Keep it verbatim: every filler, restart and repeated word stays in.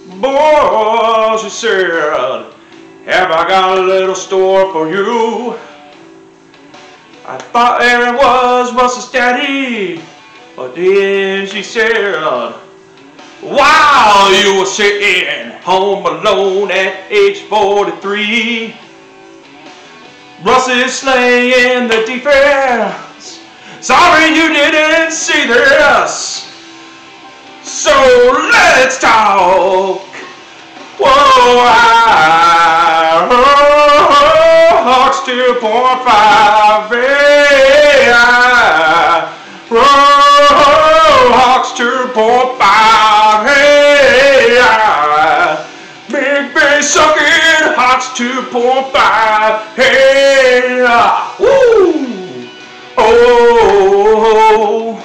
Boy, she said, have I got a little store for you? I thought there it was Russell's daddy, but then she said, while you were sitting home alone at age forty-three, Russ is slaying the defense. Sorry you didn't see this. So let's talk. Whoa, I, oh, Hawks two point five. Yeah. Oh, Hawks two point five. Hey, big bass sucking Hawks two point five. Hey, woo. Oh.